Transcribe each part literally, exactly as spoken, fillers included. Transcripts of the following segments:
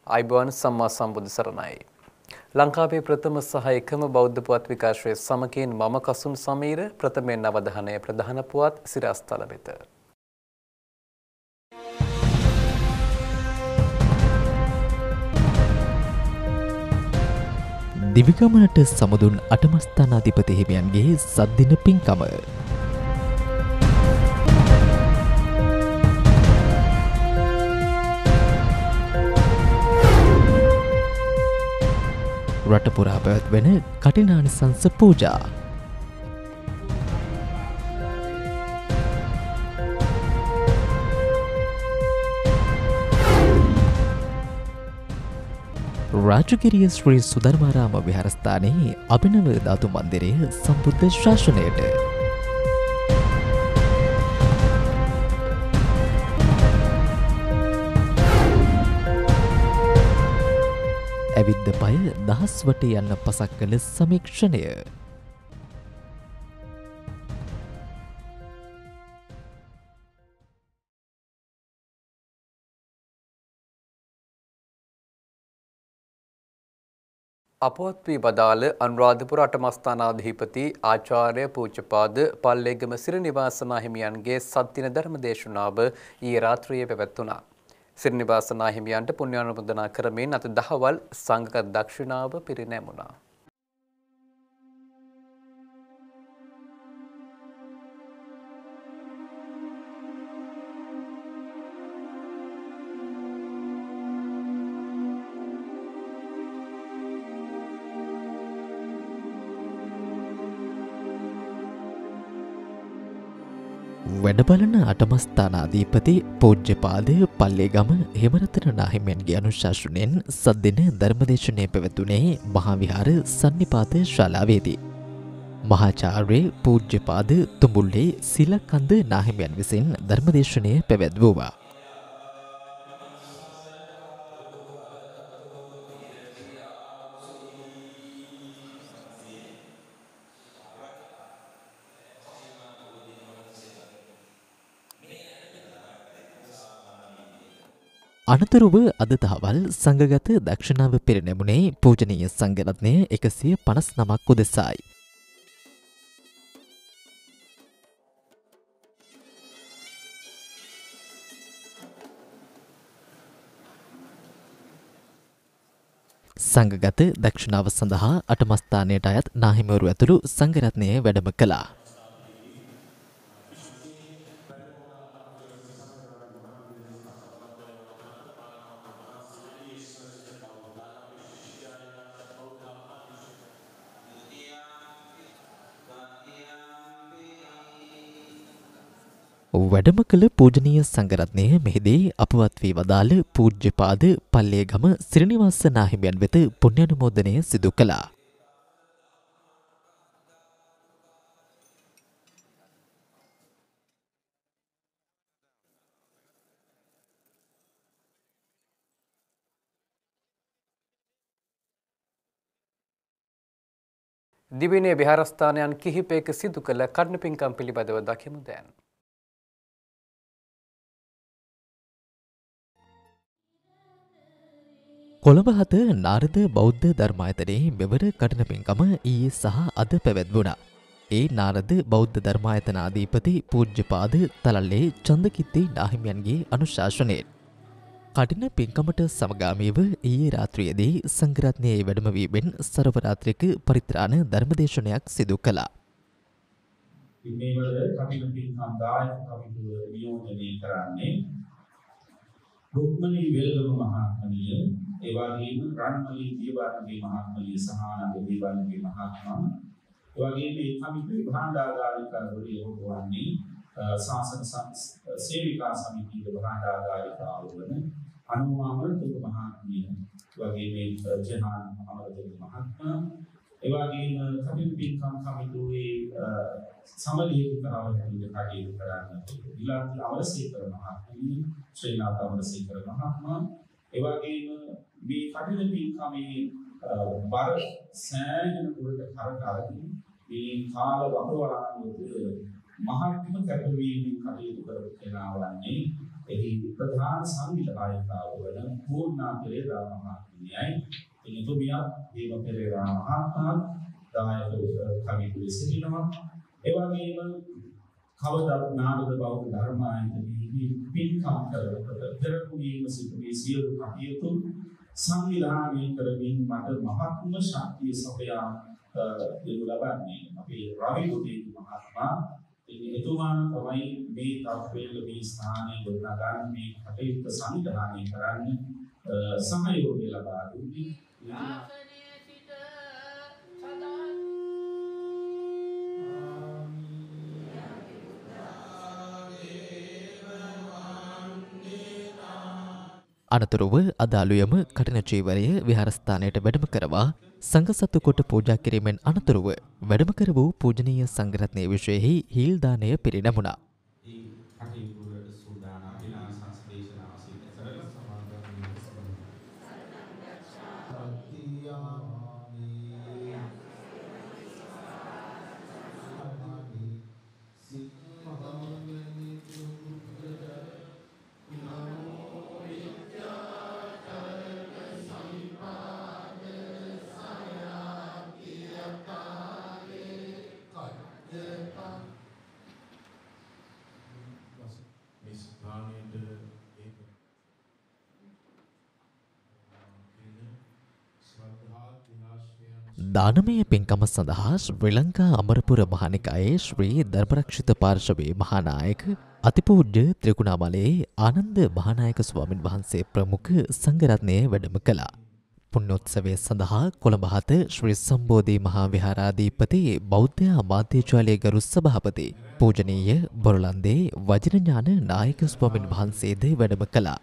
අයිබෝන් සම්මා සම්බුදු සරණයි. ලංකාවේ ප්‍රථම සහ එකම බෞද්ධ පුවත් විකාශයේ සමගින් මම කසුන් සමීර ප්‍රථමයෙන් අවධානය ප්‍රධාන පුවත් සිරස්තල වෙත. දිවිගමනට සමුදුන් අටමස්ථානාධිපති හිමියන්ගේ සද්දින පින්කම. රට පුරා පැවැත්වෙන කඨිනානිසංස පූජා. රාජගිරිය ශ්‍රී සුධර්මාරාම විහාරස්ථානයේ අභිනව ධාතු මන්දිරය සම්බුද්ධ ශාසනයට ඇවිද්ද පය දහස් වටේ යන්න පසක් කළ සමීක්ෂණය. අපවත් වී වදාළ අනුරාධපුර අටමස්ථානාධිපති ආචාර්ය පූජ්‍යපාද පල්ලේගම සිරිනිවාස නාහිමියන්ගේ සත්දින ධර්ම දේශනාව ඊයේ රාත්‍රියේ පැවැත්වුණා. සිරිනිවාස නාහිමියන්ට පුණ්‍යානුමෝදනා කරමින් අද දහවල් සංඝ දක්ෂිනාව පිරිනැමුණා. වැඩබලන අටමස්ථානාධිපති පූජ්‍යපාද පල්ලේගම හේමරතන නාහිමියන්ගේ අනුශාසනයෙන් සද්දින ධර්මදේශනය පැවැතුනේ මහා විහාර සන්නිපාත ශාලාවේදී. මහාචාර්ය පූජ්‍යපාද තුඹුල්ලේ සිලකන්ද නාහිමියන් විසින් ධර්මදේශනය පැවැත්වුවා. අනතුරුව අද දහවල් සංඝගත දක්ෂිනාව පිරිනැමුණේ පූජනීය සංඝරත්නය එකසිය පනස් නමක් උදෙසායි. සංඝගත දක්ෂිනාව සඳහා අටමස්ථානයට අයත් නාහිමිවරු ඇතුළු සංඝරත්නය වැඩම කළා. වැඩම කළ පූජනීය සංඝරත්නය මෙහිදී අපවත් වී වදාළ පූජ්‍යපාද පල්ලේගම සිරිනිවාස නාහිමියන් වෙත පුණ්‍යානුමෝදනය සිදු කළා. දිවිනේ විහාරස්ථානයන් කිහිපයක සිදු කළ කඩන පින්කම් පිළිබඳව දකිමු දැන්. කොළඹ හත නාරද බෞද්ධ ධර්මායතනයේ මෙවර කඩන පින්කම ඊයේ සහ අද පැවැත්වුණා. ඒ නාරද බෞද්ධ ධර්මායතනාධිපති පූජ්‍යපාද තලල්ලේ චන්දකිත්ති නාහිමියන්ගේ අනුශාසනයෙන් කඩින පින්කමට සමගාමීව ඊයේ රාත්‍රියේදී සංඝරත්නයේ වැඩම වීමෙන් සර්වරාත්‍රික පරිත්‍රාණ ධර්මදේශනයක් සිදු කළා. මේවල කඩින පින්කම් දායක කමිටුව නියෝජනය කරන්නේ රුක්මනී වෙල්ගම මහත්මනිය, ඒ වගේම රන්මලී දියවර්ණගේ මහත්මනිය, සහානන්ද දියවර්ණගේ මහත්මයා, ඒ වගේම මේ කමිටුවේ භාණ්ඩාගාරිකවරිය වන්නේ ශාසන සේවිකා සමිතියේ භාණ්ඩාගාරිකාව වන අනුමාමතුක මහත්මිය, ඒ වගේම ජහාන් අමරදේව මහත්මයා, ඒ වගේම කමිටු පින්කම් කමිටුවේ සමලියකාව හැටියට කටයුතු කරන්නට ඉලක්ක අවශ්‍යකර මහත්මිය, ශ්‍රීනාථ අමරසේකර මහත්මයා, ඒ වගේම මේ කටයුතු පින්කමේ බර සෑහෙන දුරට කරකාරදී මේ කාල වකවානුවේදී මහත්ම කැපවීමෙන් කටයුතු කරපු කෙනා වන්නේ එහි ප්‍රධාන සංවිධායකව වන පූර්ණා පෙරේරා මහත්මියයි. එතුමිය දීම පෙරේරා මහත්මයා දායක කමිටුවේ සිටිනවා. ඒ වගේම කවදත් නාරද බෞද්ධ ධර්මායතනයේදී පින්කම් කරනකොට පෙරකුණීම සිටුවේ සියලු කටයුතු සංවිධානය කරමින් මට මහත්ම ශක්තිය සපයා දෙනු ලබන්නේ අපේ රවි දුදේ මහත්මයා. ඉතින් එතුමා තමයි මේ තත්ත්වයේ මේ ස්ථානයේ ගොඩනගා මේ කටයුතු සංවිධානය කරන්න සහයෝගය ලබා දුන්නේ. අනතුරුව අදාළුයම කඨින චීවරය විහාරස්ථානයට වැඩම කරවා සංඝසතු කොට පූජා කිරීමෙන් අනතුරුව වැඩම කර වූ පූජනීය සංඝරත්නයේ විශේෂෙහි හීල් දාණය පිරිනැමුණා. දානමය පින්කම සඳහා ශ්‍රී ලංකා අමරපුර මහානිකායේ ශ්‍රී ධර්මරක්ෂිත පාර්ශවයේ මහානායක අතිපූජ්‍ය ත්‍රිකුණාමලයේ ආනන්ද මහානායක ස්වාමින් වහන්සේ ප්‍රමුඛ සංඝරත්නය වැඩම කළා. පුණ්‍යෝත්සවය සඳහා කොළඹ හත ශ්‍රී සම්බෝධි මහා විහාරාධිපති බෞද්ධ අමාත්‍යාලයේ ගරු සභාපති පූජනීය බොරලන්දේ වජිරඥාන නායක ස්වාමින් වහන්සේද වැඩම කළා.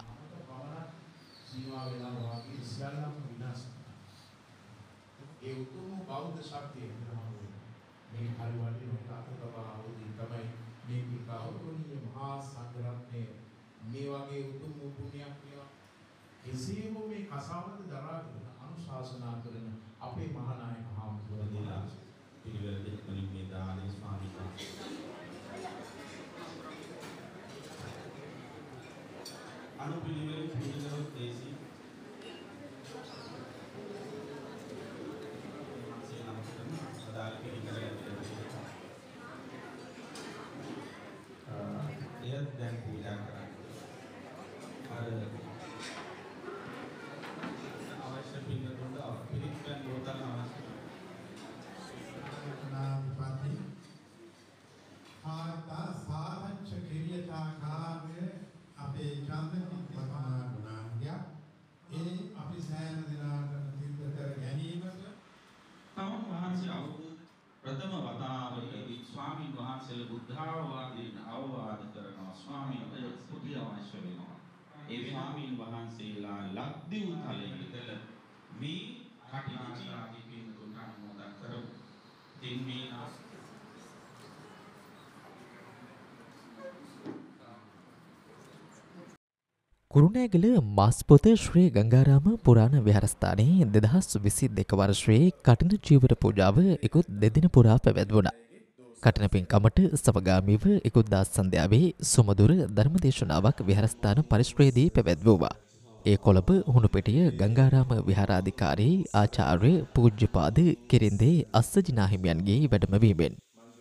කුරුණෑගල මාස්පොත ශ්‍රී ගංගාරාම පුරාණ විහාරස්ථානයේ දෙදහස් විසි දෙක වර්ෂයේ කඨින චීවර පූජාව ඉකුත් දෙදින පුරා පැවැත්වුණා. කඨින පින්කමට සමගාමීව ඉකුත් දා සන්ධ්‍යාවේ සුමధుර ධර්මදේශනාවක් විහාරස්ථාන පරිශ්‍රයේදී පැවැත්වුවා. ඒ කොළඹ හුණුපිටිය ගංගාරාම විහාරාධිකාරී ආචාර්ය පූජ්‍යපාද කිරින්දේ අස්සජිනා හිමියන්ගේ වැඩමවීමෙන්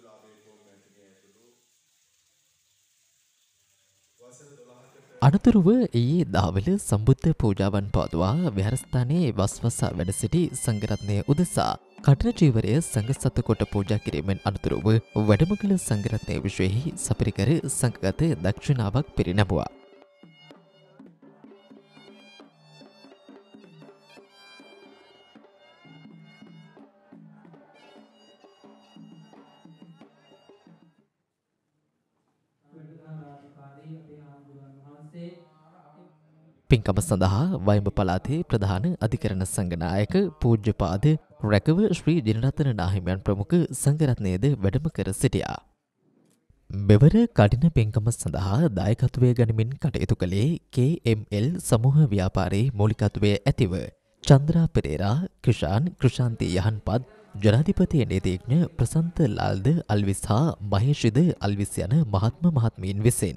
අනතුරුව ඊයේ දහවල සම්බුද්ධ පූජාවන් පවත්වා විහාරස්ථානයේ වස්වසා වැඩ සිටි සංඝරත්නය උදෙසා කඨින චීවරය සංඝසතු කොට පූජා කිරීමෙන් අනතුරුව වැඩම කළ සංඝරත්නය විශේෂෙහි සපරිකර සංඝගත දක්ෂිනාවක් පිරිනැමුවා. පින්කම සඳහා වයඹ පළාතේ ප්‍රධාන අධිකරණ සංඝනායක පූජ්‍යපාද රැකව ශ්‍රී ජිනරත්න නාහිමියන් ප්‍රමුඛ සංඝරත්නයේද වැඩම කර සිටියා. මෙවර කඨින පින්කම සඳහා දායකත්වය ගනිමින් කටයුතු කළේ කේ එම් එල් සමූහ ව්‍යාපාරයේ මූලිකත්වයේ ඇතිව චන්ද්‍රා පෙරේරා, ක්‍රිෂාන්, ක්‍රිෂාන්ති යහන්පත්, ජනාධිපති නීතිඥ ප්‍රසන්ත ලාල්ද අල්විස් හා මහේෂිද අල්විස් යන මහත්ම මහත්මීන් විසින්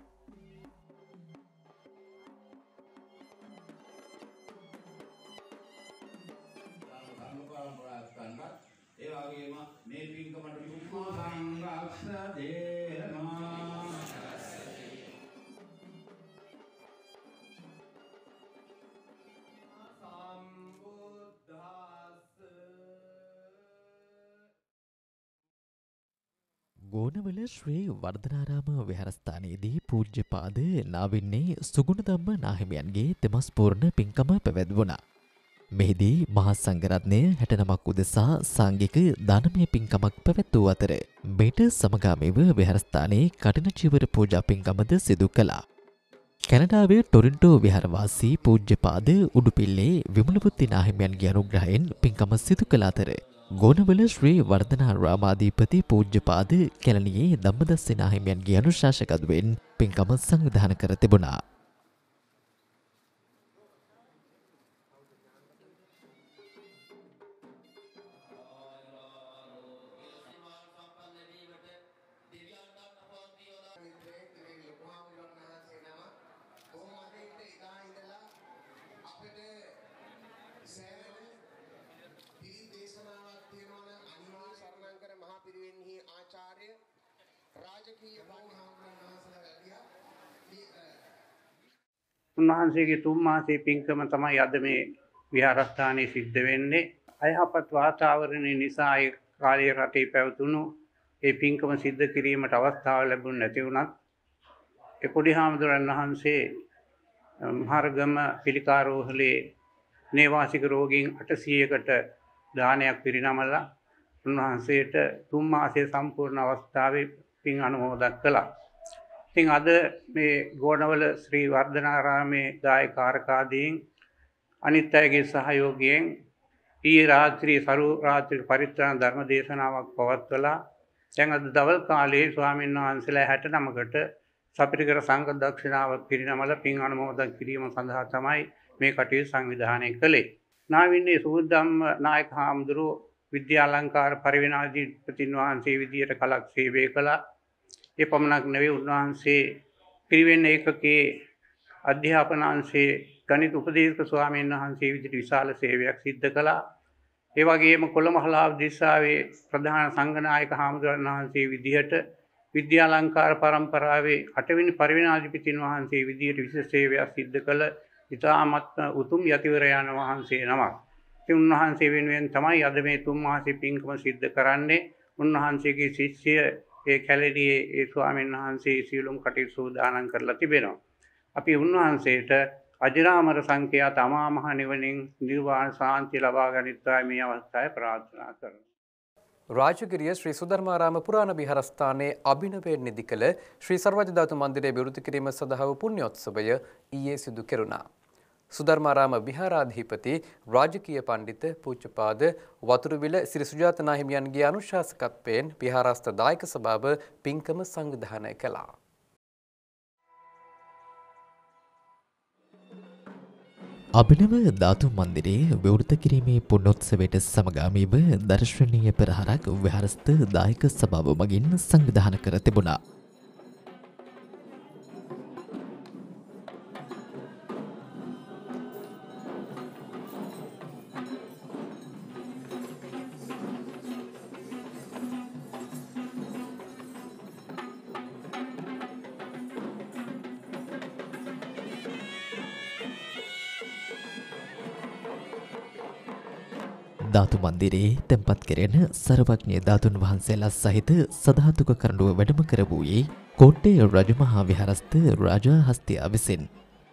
ගෝනවල ශ්‍රී වර්ධනාරාම විහාරස්ථානයේදී පූජ්‍යපාද නාවින්නේ සුගුණධම්ම නාහිමියන්ගේ තෙමස්පූර්ණ පින්කම පැවැත්වුණා. මෙහිදී මහා සංඝරත්නය හැට නමක් උදෙසා සාංගික දානමය පින්කමක් පැවැත් වූ අතර මේට සමගාමීව විහාරස්ථානයේ කඨින චීවර පූජා පින්කමද සිදු කළා. කැනඩාවේ ටොරින්ටෝ විහාරවාසී පූජ්‍යපාද උඩුපිල්ලේ විමලපුත්ති නාහිමියන්ගේ අනුග්‍රහයෙන් පින්කම සිදු කළ අතර ගෝනවල ශ්‍රී වර්ධනාරාමාධිපති පූජ්‍යපාද කැලණියේ ධම්මදස්සි නාහිමියන්ගේ අනුශාසකත්වයෙන් පින්කම සංවිධානය කර තිබුණා. උන්වහන්සේගේ තුන් මාසයේ පින්කම තමයි අද මේ විහාරස්ථානයේ සිද්ධ වෙන්නේ. අයහපත් වාතාවරණය නිසා ඒ කාලයේ රටේ පැවතුණු ඒ පින්කම සිද්ධ කිරීමට අවස්ථාව ලැබුණ නැති වුණත් ඒ පොඩි හාමුදුරන් වහන්සේ මහරගම පිළිකාරෝහලේ නේවාසික රෝගීන් අටසීයකට දානයක් පිරිනමලා උන්වහන්සේට තුන් මාසයේ සම්පූර්ණ අවස්ථාවේ පින් අනුමෝදන් කළා. ඉතින් අද මේ ගෝනවල ශ්‍රී වර්ධනාරාමේ දායකාරකාදීන් අනිත් අයගේ සහයෝගයෙන් ඊයේ රාත්‍රී සරු රාත්‍රී පරිත්‍රාණ ධර්ම දේශනාවක් පවත්වලා දැන් අද දවල් කාලයේ ස්වාමීන් වහන්සේලා හැට නමකට සපිරිකර සංඝ දක්ෂිනාව පිරිනමල පින් අනුමෝදන් කිරීම සඳහා තමයි මේ කටයුතු සංවිධානය කළේ. නාවින්නේ සූදම්ම නායක හාමුදුරුවෝ විද්‍යාලංකාර පරිවිනාධිපතින් වහන්සේ විදියට කලක් සේවය කළා. ඒ පමණක් නෙවෙයි උන්වහන්සේ පිරිවෙන් ඒකකයේ අධ්‍යාපන අංශයේ ගණිත උපදේශක ස්වාමීන් වහන්සේ විදිහට විශාල සේවයක් සිද්ධ කළා. ඒ වගේම කොළමහලාව දිසාවේ ප්‍රධාන සංඝනායක හාමුදුරන් වහන්සේ විදිහට විද්‍යාලංකාර පරම්පරාවේ අටවෙනි පරිවිනාධිපතින් වහන්සේ විදිහට විශේෂ සේවයක් සිද්ධ කළ ඉතාමත් උතුම් යතිවරයන් වහන්සේ නමක්. ඒ උන්වහන්සේ වෙනුවෙන් තමයි අද මේ තුන් මාසෙ පින්කම සිද්ධ කරන්නේ. උන්වහන්සේගේ ශිෂ්‍ය ඒ කැලණියේ ඒ ස්වාමීන් වහන්සේ සියලුම කටයුතු සූදානම් කරලා තිබෙනවා. අපි උන්වහන්සේට අජරාමර සංඛ්‍යාත අමා මහ නිවනින් නිර්වාණ සාන්තිය ලබා ගනිත්වායි මේ අවස්ථාවේ ප්‍රාර්ථනා කරනවා. රාජගිරිය ශ්‍රී සුධර්මාරාම පුරාණ විහාරස්ථානයේ අභිනවයෙන් නිදි කළ ශ්‍රී සර්වජ්‍ය ධාතු මන්දිරය විවෘත කිරීම සඳහා වූ පුණ්‍යෝත්සවය ඊයේ සිදු කෙරුණා. සුධර්මාරාම විහාරාධිපති රාජකීය පණ්ඩිත පූජ්‍යපාද වතුරුවිල සිරි සුජාත නාහිමියන්ගේ අනුශාසකත්වයෙන් විහාරස්ථ දායක සභාව පින්කම සංවිධානය කළා. අභිනව ධාතු මන්දිරයේ විවෘත කිරීමේ පුණ්‍යෝත්සවයට සමගාමීව දර්ශනීය පෙරහරක් විහාරස්ථ දායක සභාව මගින් සංවිධානය කර තිබුණා. ධාතු මන්දිරයේ තැන්පත් කෙරෙන සර්වඥ ධාතුන් වහන්සේලා සහිත සධාතුක කරඬුව වැඩම කර වූයේ කෝට්ටේ රජමහා විහාරස්ථ රාජා හස්තියා විසින්.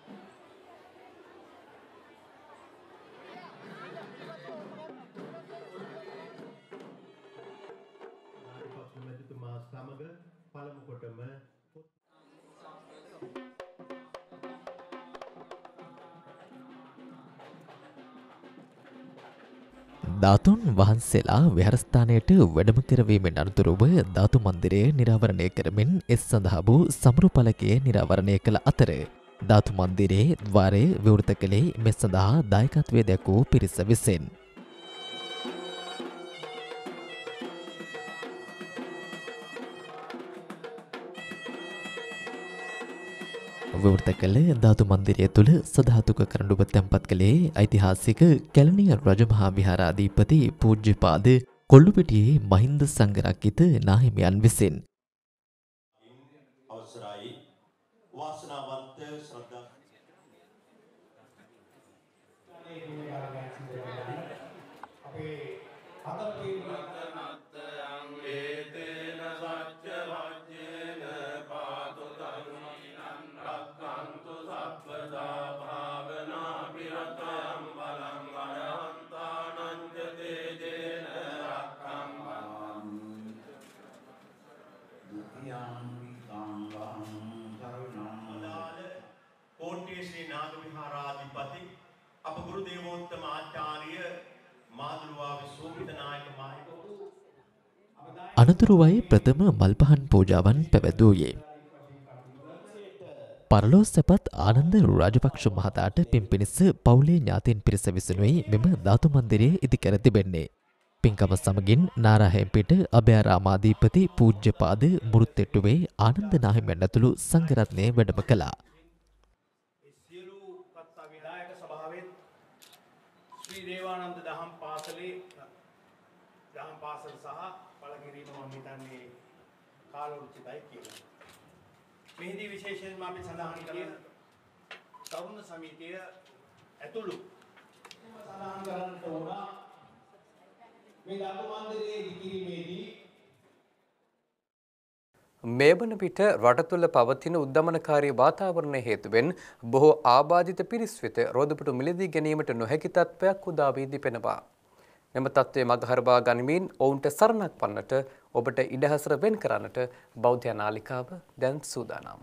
ධාතුන් වහන්සේලා විහාරස්ථානයට වැඩම කරවීමෙන් අනතුරුව ධාතු මන්දිරය නිරාවරණය කරමින් එස් සඳහා වූ සමරු පලකය නිරාවරණය කළ අතර ධාතු මන්දිරයේ ද්වාරය විවෘත කළේ මේ සඳහා දායකත්වය දැක්වූ පිරිස විසින්. විවෘත කළ ධාතු මන්දිරය තුළ සධාතුක කරඬුව තැන්පත් කළේ ඓතිහාසික කැලණිය රජමහා විහාරාධිපති පූජ්‍යපාද කොල්ලුපිටියේ මහින්ද සංඝරක්කිත නාහිමියන් විසින්. අවසරයි වාසනාවන්ත ශ්‍රද්ධා අපේ හතර පිරිනත්තයන් ඒතේන සච්ච වජ්ජේන පාතු ධර්මීනං රක්ඛන්තු සබ්බදා භාවනා පිරතයන් බලං අරහන්තානං ච තේජේන රක්ඛම්මං දුතියං कोट्टे श्री नाग विहाराधिपति अप गुरु देवोत्तम आचार्य माधुरवा विश्वमित नायक माहिको අනතුරුවයි ප්‍රථම මල්පහන් පූජාවන් පැවැත්වූයේ. පරලෝ සැපත් ආනන්ද රාජපක්ෂ මහතාට පින්පිනිස පවුලේ ඥාතීන් පිරිස විසිනුයි මෙම ධාතු මන්දිරයේ ඉදිකර තිබෙන්නේ. පින්කම සමගින් නාරාහෙම්පිට අභයාරාමාධිපති පූජ්‍යපාද මුරුත්තෙට්ටුවේ ආනන්ද නාහිමියන් ඇතුළු සංඝරත්නය වැඩම කළා. සියලු කත්තා විනායක සභාවෙන් ශ්‍රී දේවානන්ද දහම් පාසලේ දහම් පාසල සහ පළකිරීම මම හිතන්නේ කාලෝචිතයි කියලා. මෙහිදී විශේෂයෙන්ම අපි සඳහන් කරන තරුණ සමිතිය ඇතුළු සඳහන් කරන්නට ඕන මේ ධාතු මන්දිරයේ ඉදිරියේදී මේ වන විට රට තුළ පවතින උද්දමනකාරී වාතාවරණය හේතුවෙන් බොහෝ ආබාධිත පිරිස් වෙත රෝදපුටු මිලදී ගැනීමට නොහැකි තත්ත්වයක් උදා වී තිබෙනවා. මෙම තත්ත්වය මගහරවා ගනිමින් ඔවුන්ට සරණක් වන්නට ඔබට ඉඩහසර වෙන් කරන්නට බෞද්ධ නාලිකාව දැන් සූදානම්.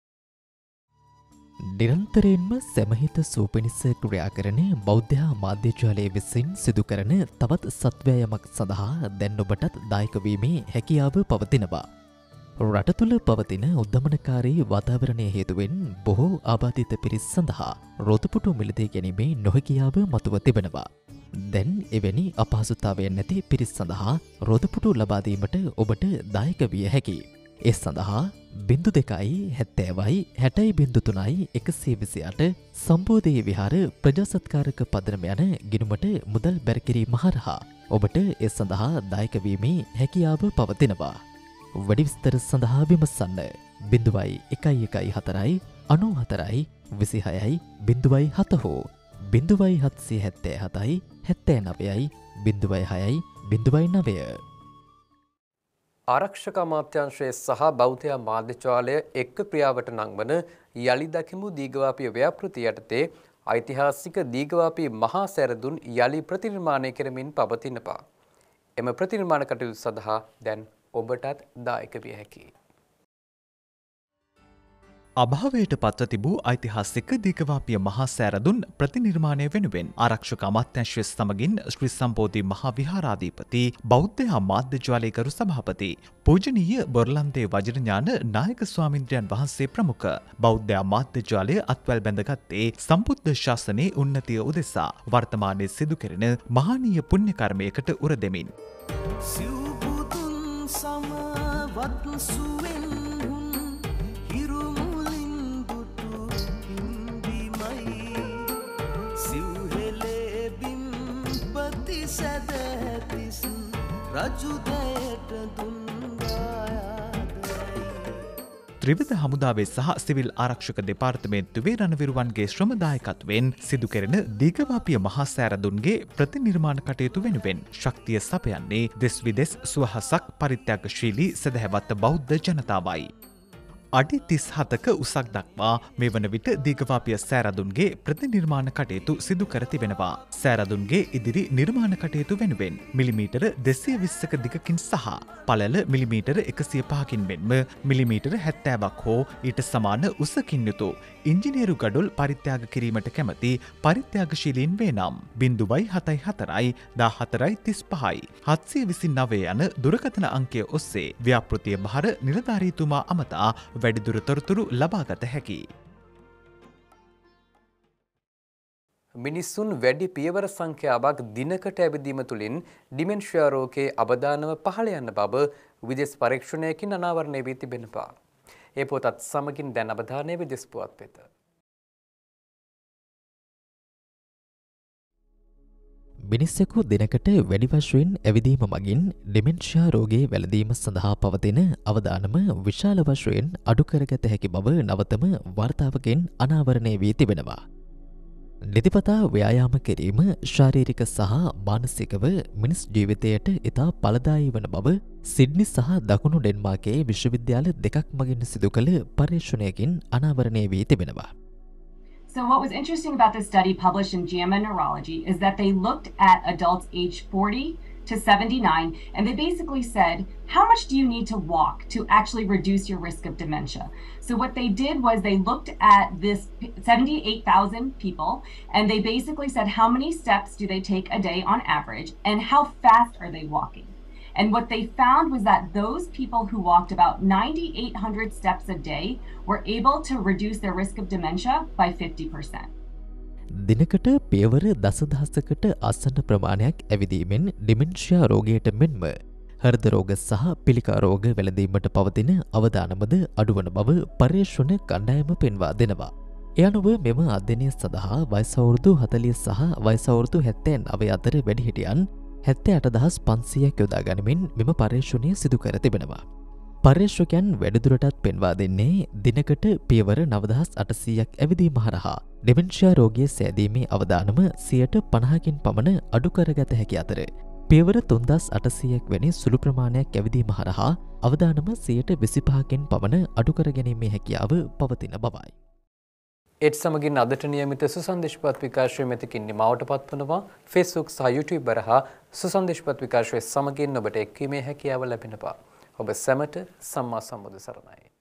නිරන්තරයෙන්ම සැමහිත සූපිනිස ක්‍රියා කරන බෞද්ධ මාධ්‍යජාලය විසින් සිදු කරන තවත් සත්වෑයමක් සඳහා දැන් ඔබටත් දායක වීමේ හැකියාව පවතිනවා. රට තුළ පවතින උද්දමනකාරී වාතාවරණය හේතුවෙන් බොහෝ ආබාධිත පිරිස් සඳහා රෝතපුටු මිලදී ගැනීමේ නොහැකියාව මතුව තිබෙනවා. දැන් එවැනි අපහසුතාවයන් නැති පිරිස් සඳහා රෝතපුටු ලබා දීමට ඔබට දායක විය හැකියි. ඒ සඳහා බිංදු දෙකයි හැත්තෑවයි හැටයි බිංදු තුනයි එකසිය විසි අට සම්බෝධී විහාර ප්‍රජාසත්කාරක පදනම යන ගිණුමට මුදල් බැරකිරීම හරහා ඔබට ඒ සඳහා දායක වීමේ හැකියාව පවතිනවා. වැඩි විස්තර සඳහා විමසන්න බිංදුවයි එකයි එකයි හතරයි අනූ හතරයි විසිහයයි බිංදුවයි හත හෝ බිංදුවයි හත්සිය හැත්තෑ හතයි හැත්තෑ නවයයි බිංදුවයි හයයි බිංදුවයි නවය. ආරක්ෂක අමාත්‍යාංශය සහ බෞද්ධ මාධ්‍යජාලය එක්ක ක්‍රියාවට නංවන යලි දකිමු දීඝවාපී ව්‍යාපෘතිය යටතේ ඓතිහාසික දීඝවාපී මහා සැරදුන් යලි ප්‍රතිනිර්මාණය කරමින් පවතිනවා. එම ප්‍රතිනිර්මාණ කටයුතු සඳහා දැන් ඔබටත් දායක විය හැකියි. අභාවයට පත්ව තිබූ ඓතිහාසික දීඝවාපීය මහා සෑරදුන් ප්‍රතිනිර්මාණය වෙනුවෙන් ආරක්ෂක අමාත්‍යාංශය සමගින් ශ්‍රී සම්බෝධි මහා විහාරාධිපති බෞද්ධ මාධ්‍යජාලයේ කරු සභාපති පූජනීය බොරලන්දේ වජිරඥාන නායක ස්වාමින්ද්‍රයන් වහන්සේ ප්‍රමුඛ බෞද්ධ මාධ්‍යජාලය අත්වැල් බැඳගත්තේ සම්බුද්ධ ශාසනයේ උන්නතිය උදෙසා වර්තමානයේ සිදු කෙරෙන මහානීය පුණ්‍ය කර්මයකට උර දෙමින් සමවත් සුවෙන් හිරුමුලින් දුටු පින්බිමයි සිව්හෙලේ බිම්පති සැදැතිස් රජුදයට දුන්ගායාදයි. ත්‍රිවිධ හමුදාවේ සහ සිවිල් ආරක්ෂක දෙපාර්තමේන්තුවේ රණවිරුවන්ගේ ශ්‍රමදායකත්වයෙන් සිදු කෙරෙන දීඝවාපීය මහා සෑරදුන්ගේ ප්‍රතිනිර්මාණ කටයුතු වෙනුවෙන් ශක්තිය සපයන්නේ දෙස් විදෙස් සුවහසක් පරිත්‍යාගශීලී සදහැවත් බෞද්ධ ජනතාවයි. අඩි තිස් හතක උසක් දක්වා මේ වන විට දීඝවාපීය සෑරදුන්ගේ ප්‍රතිනිර්මාණ කටයුතු සිදු කර තිබෙනවා. සෑරදුන්ගේ ඉදිරි නිර්මාණ කටයුතු වෙනුවෙන් මිලිමීටර දෙසිය විස්සක දිගකින් සහ පළල මිලිමීටර එකසිය පහකින් මෙන්ම මිලිමීටර හැත්තෑවක් හෝ ඊට සමාන උසකින් යුතු ඉංජිනේරු ගඩොල් පරිත්‍යාග කිරීමට කැමති පරිත්‍යාගශීලීන් වේ නම් බිංදුවයි හතයි හතරයි දා හතරයි තිස් පහයි හත්සිය විසි නවය යන දුරකථන අංකය ඔස්සේ ව්‍යාපෘතිය බහර නිලධාරීතුමා අමතා වැඩිදුර තොරතුරු ලබාගත හැකි. මිනිසුන් වැඩි පියවර සංඛ්‍යාවක් දිනකට ඇවිදීම තුළින් ඩිමෙන්ෂියා රෝගයේ අවදානම පහළ යන බව විදේශ පරීක්ෂණයකින් අනාවරණය වී තිබෙනවා. ඒ පොතත් සමගින් දැන් අවධානය විදිස් පුවත් වෙත. මිනිස්සෙකු දිනකට වැඩි වශයෙන් ඇවිදීම මගින් ඩිමෙන්ෂියා රෝගයේ වැළඳීම සඳහා පවතින අවදානම විශාල වශයෙන් අඩු කරගත හැකි බව නවතම වාර්තාවකින් අනාවරණය වී තිබෙනවා. නිතිපතා ව්‍යායාම කිරීම ශාරීරික සහ මානසිකව මිනිස් ජීවිතයට ඉතා ඵලදායී වන බව සිඩ්නි සහ දකුණු ඩෙන්මාර්කයේ විශ්වවිද්‍යාල දෙකක් මගින් සිදු කළ පර්යේෂණයකින් අනාවරණය වී තිබෙනවා. So what was interesting about this study published in J A M A Neurology is that they looked at adults aged forty to seventy-nine, and they basically said, how much do you need to walk to actually reduce your risk of dementia? So what they did was they looked at this seventy-eight thousand people, and they basically said, how many steps do they take a day on average, and how fast are they walking? And what they found was that those people who walked about nine thousand eight hundred steps a day were able to reduce their risk of dementia by fifty percent. දිනකට පියවර දසදහසකට අසන්න ප්‍රමාණයක් ඇවිදීමෙන් dementia රෝගයට මෙන්ම හෘද රෝග සහ පිළිකා රෝග වැළඳීමට පවතින අවදානමද අඩුවන බව පර්යේෂණ කණ්ඩායම පෙන්වා දෙනවා. ඒ අනුව මෙම අධ්‍යයනය සඳහා වයස අවුරුදු හතළිස් සහ වයස අවුරුදු හැත්තෑ නවය අතර වැඩිහිටියන් හැත්තෑ අට දහස් පන්සීයක් යොදා ගනිමින් මෙම පර්යේෂණය සිදු කර තිබෙනවා. පර්යේෂකයන් වැඩිදුරටත් පෙන්වා දෙන්නේ දිනකට පියවර නවදහස් අටසීයක් ඇවිදීම හරහා ඩිමෙන්ෂියා රෝගය සෑදීමේ අවදානම සියයට පනහකින් පමණ අඩු කරගත හැකි අතර පියවර තුන්දහස් අටසීයක් වැනි සුළු ප්‍රමාණයක් ඇවිදීම හරහා අවදානම සියයට විසිපහකින් පමණ අඩු කර ගැනීමේ හැකියාව පවතින බවයි. ඒත් සමගින් අදට නියමිත සුසන්දේශපත් විකාශය මෙතකින් නිමවට පත්වනවා. Facebook සහ YouTube හරහා සුසන්දේශපත් විකාශය සමගින් ඔබට එක්වීමේ හැකියාව ලැබෙනවා. ඔබ සැමට සම්මා සම්බුදු සරණයි.